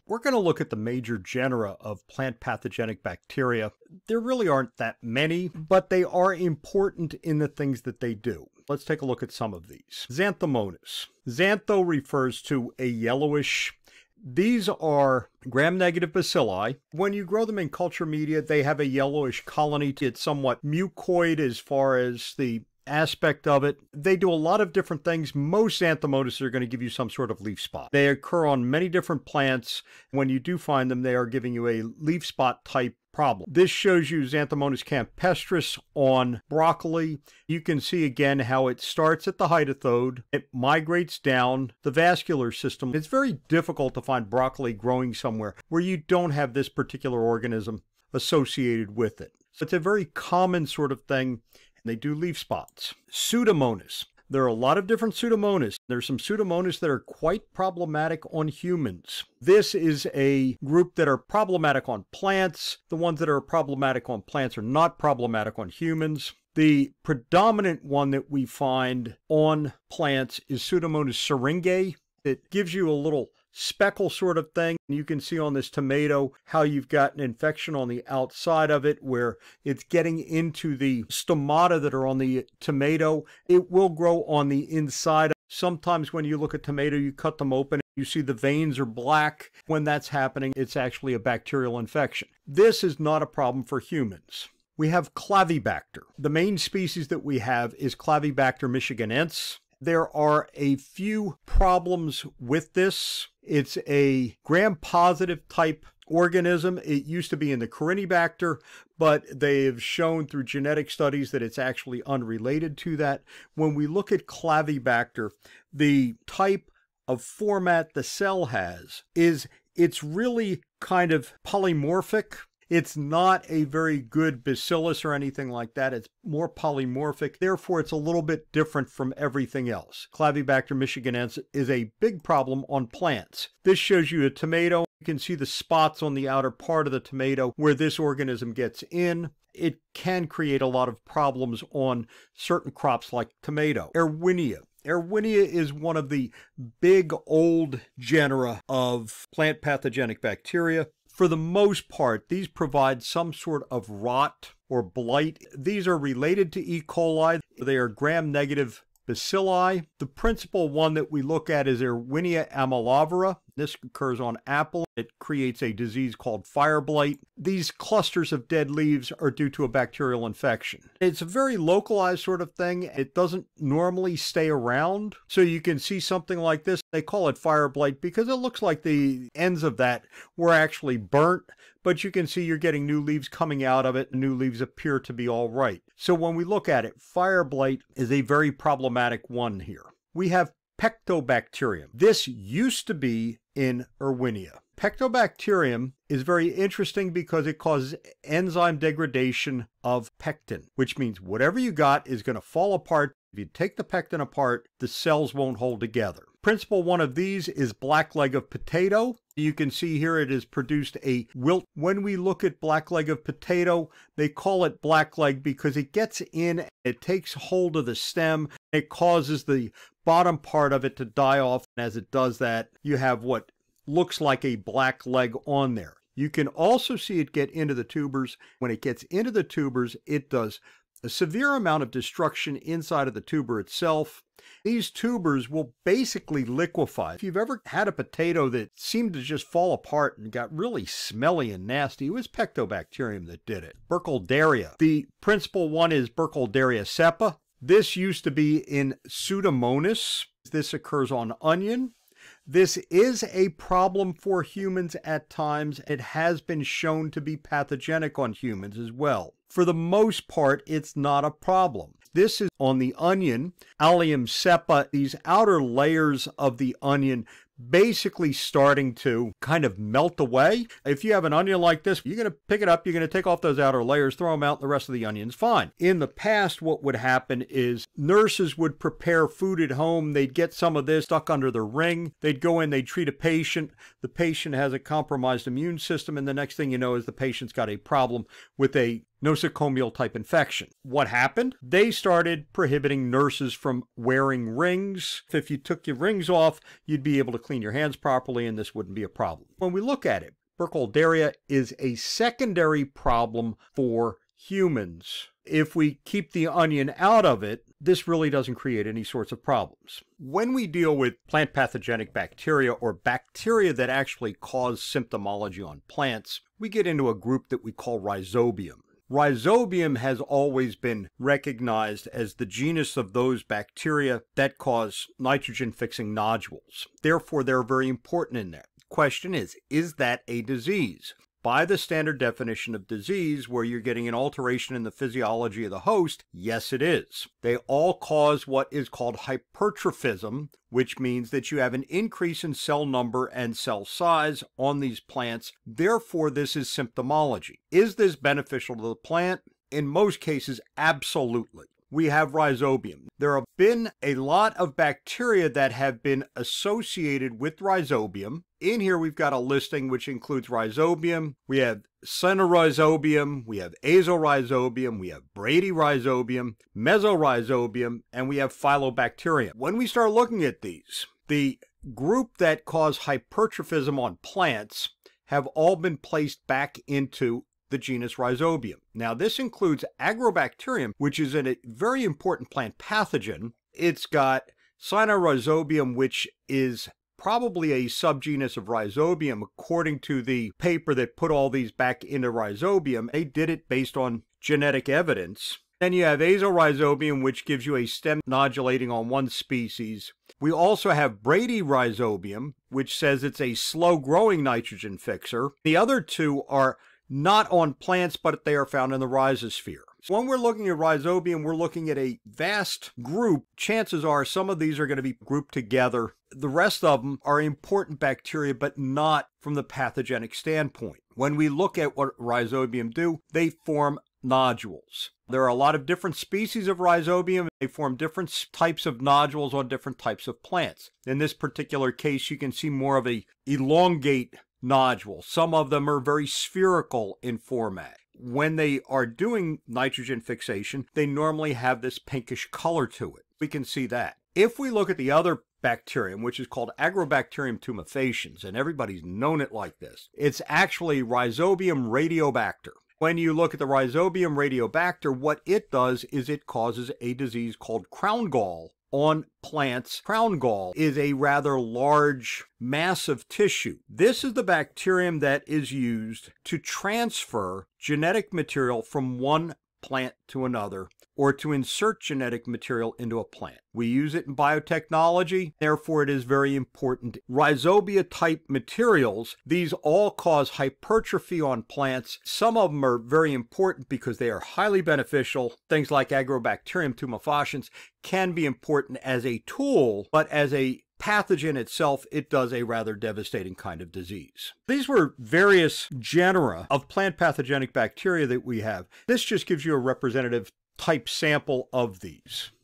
We're going to look at the major genera of plant pathogenic bacteria. There really aren't that many, but they are important in the things that they do. Let's take a look at some of these. Xanthomonas. Xantho refers to a yellowish. These are gram-negative bacilli. When you grow them in culture media, they have a yellowish colony. It's somewhat mucoid as far as the aspect of it. They do a lot of different things. Most Xanthomonas are going to give you some sort of leaf spot. They occur on many different plants. When you do find them, they are giving you a leaf spot type problem. This shows you Xanthomonas campestris on broccoli. You can see again how it starts at the hydathode. It migrates down the vascular system. It's very difficult to find broccoli growing somewhere where you don't have this particular organism associated with it. So it's a very common sort of thing. They do leaf spots. Pseudomonas. There are a lot of different Pseudomonas. There's some Pseudomonas that are quite problematic on humans. This is a group that are problematic on plants. The ones that are problematic on plants are not problematic on humans. The predominant one that we find on plants is Pseudomonas syringae. It gives you a little speckle sort of thing. You can see on this tomato how you've got an infection on the outside of it where it's getting into the stomata that are on the tomato. It will grow on the inside. Sometimes when you look at tomato, you cut them open, you see the veins are black. When that's happening, it's actually a bacterial infection. This is not a problem for humans. We have Clavibacter. The main species that we have is Clavibacter michiganense. There are a few problems with this. It's a gram-positive type organism. It used to be in the Corynebacter, but they have shown through genetic studies that it's actually unrelated to that. When we look at Clavibacter, the type of format the cell has is it's really kind of polymorphic. It's not a very good bacillus or anything like that. It's more polymorphic. Therefore, it's a little bit different from everything else. Clavibacter michiganense is a big problem on plants. This shows you a tomato. You can see the spots on the outer part of the tomato where this organism gets in. It can create a lot of problems on certain crops like tomato. Erwinia. Erwinia is one of the big old genera of plant pathogenic bacteria. For the most part, these provide some sort of rot or blight. These are related to E. coli. They are gram-negative bacilli. The principal one that we look at is Erwinia amylavera. This occurs on apple. It creates a disease called fire blight. These clusters of dead leaves are due to a bacterial infection. It's a very localized sort of thing. It doesn't normally stay around. So you can see something like this. They call it fire blight because it looks like the ends of that were actually burnt, but you can see you're getting new leaves coming out of it. New leaves appear to be all right. So when we look at it, fire blight is a very problematic one here. We have Pectobacterium. This used to be in Erwinia. Pectobacterium is very interesting because it causes enzyme degradation of pectin, which means whatever you got is going to fall apart. If you take the pectin apart, the cells won't hold together. Principal one of these is black leg of potato. You can see here it has produced a wilt. When we look at black leg of potato, they call it black leg because it gets in, it takes hold of the stem, it causes the bottom part of it to die off. And as it does that, you have what looks like a black leg on there. You can also see it get into the tubers. When it gets into the tubers, it does a severe amount of destruction inside of the tuber itself. These tubers will basically liquefy. If you've ever had a potato that seemed to just fall apart and got really smelly and nasty, it was Pectobacterium that did it. Burkholderia. The principal one is Burkholderia cepa. This used to be in Pseudomonas. This occurs on onion. This is a problem for humans at times. It has been shown to be pathogenic on humans as well. For the most part, it's not a problem. This is on the onion, Allium cepa, these outer layers of the onion basically starting to kind of melt away. If you have an onion like this, you're going to pick it up, you're going to take off those outer layers, throw them out, and the rest of the onion's fine. In the past, what would happen is nurses would prepare food at home. They'd get some of this stuck under the ring. They'd go in, they'd treat a patient. The patient has a compromised immune system, and the next thing you know is the patient's got a problem with a nosocomial type infection. What happened? They started prohibiting nurses from wearing rings. If you took your rings off, you'd be able to clean your hands properly and this wouldn't be a problem. When we look at it, Burkholderia is a secondary problem for humans. If we keep the onion out of it, this really doesn't create any sorts of problems. When we deal with plant pathogenic bacteria or bacteria that actually cause symptomology on plants, we get into a group that we call Rhizobium. Rhizobium has always been recognized as the genus of those bacteria that cause nitrogen-fixing nodules. Therefore, they're very important in there. Question is that a disease? By the standard definition of disease, where you're getting an alteration in the physiology of the host, yes, it is. They all cause what is called hypertophism, which means that you have an increase in cell number and cell size on these plants. Therefore, this is symptomology. Is this beneficial to the plant? In most cases, absolutely. We have Rhizobium. There have been a lot of bacteria that have been associated with Rhizobium. In here, we've got a listing which includes Rhizobium. We have Rhizobium, we have Azorhizobium, we have Bradyrhizobium, Mesorhizobium, and we have Phylobacterium. When we start looking at these, the group that cause hypertrophism on plants have all been placed back into the genus Rhizobium. Now, this includes Agrobacterium, which is a very important plant pathogen. It's got Rhizobium, which is probably a subgenus of Rhizobium, according to the paper that put all these back into Rhizobium. They did it based on genetic evidence. Then you have Azorhizobium, which gives you a stem nodulating on one species. We also have Bradyrhizobium, which says it's a slow-growing nitrogen fixer. The other two are not on plants, but they are found in the rhizosphere. So when we're looking at Rhizobium, we're looking at a vast group. Chances are some of these are going to be grouped together. The rest of them are important bacteria, but not from the pathogenic standpoint. When we look at what Rhizobium do, they form nodules. There are a lot of different species of Rhizobium. They form different types of nodules on different types of plants. In this particular case, you can see more of a elongate nodule. Some of them are very spherical in format. When they are doing nitrogen fixation, they normally have this pinkish color to it. We can see that. If we look at the other bacterium, which is called Agrobacterium tumefaciens, and everybody's known it like this, it's actually Rhizobium radiobacter. When you look at the Rhizobium radiobacter, what it does is it causes a disease called crown gall on plants. Crown gall is a rather large mass of tissue. This is the bacterium that is used to transfer genetic material from one plant to another, or to insert genetic material into a plant. We use it in biotechnology, therefore it is very important. Rhizobia type materials, these all cause hypertrophy on plants. Some of them are very important because they are highly beneficial. Things like Agrobacterium tumefaciens can be important as a tool, but as a pathogen itself, it does a rather devastating kind of disease. These were various genera of plant pathogenic bacteria that we have. This just gives you a representative type sample of these.